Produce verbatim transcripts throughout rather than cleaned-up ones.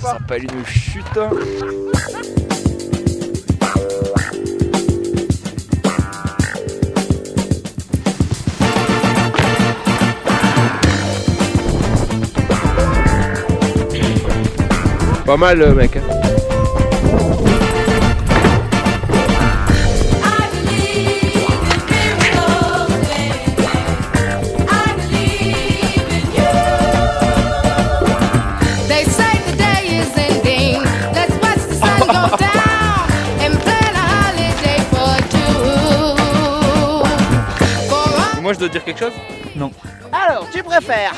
Ça s'appelle une chute. Pas mal le mec. Moi je dois dire quelque chose? Non. Alors, tu préfères?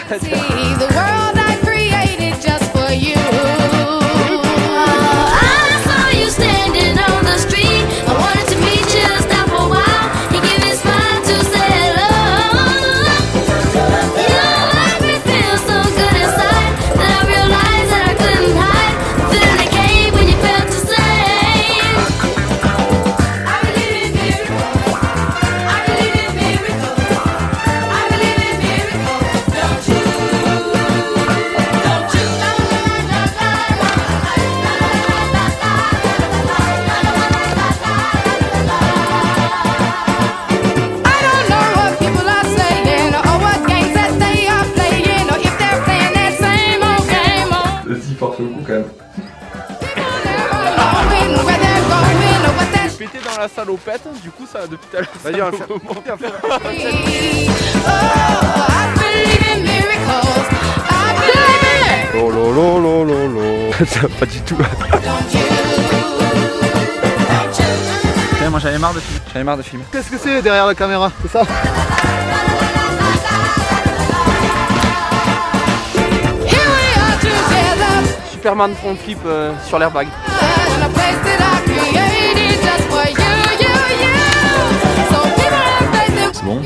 Force le coup quand même. Pété dans la salopette, du coup ça depuis tout à l'heure. Vas-y, on va faire. Oh lo lo lo lo lo. Ça va pas du tout. Moi j'avais marre de filmer. J'avais marre de filmer. Qu'est-ce que c'est derrière la caméra? C'est ça? Superman front flip euh, sur l'airbag. C'est bon.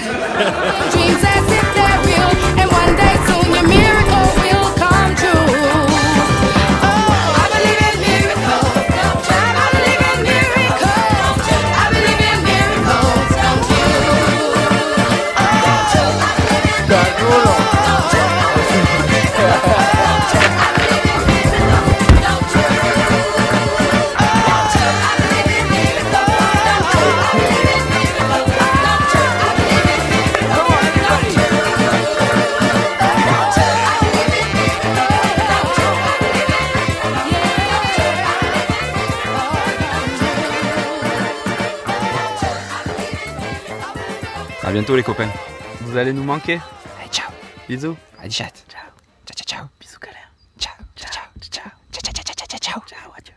À bientôt les copains. Vous allez nous manquer. Allez, ciao. Bisous. Allez, chat. Ciao. Ciao, ciao, ciao. Bisous câlin. Ciao, ciao, ciao, ciao. Ciao, ciao, ciao, ciao, ciao. Ciao, adieu.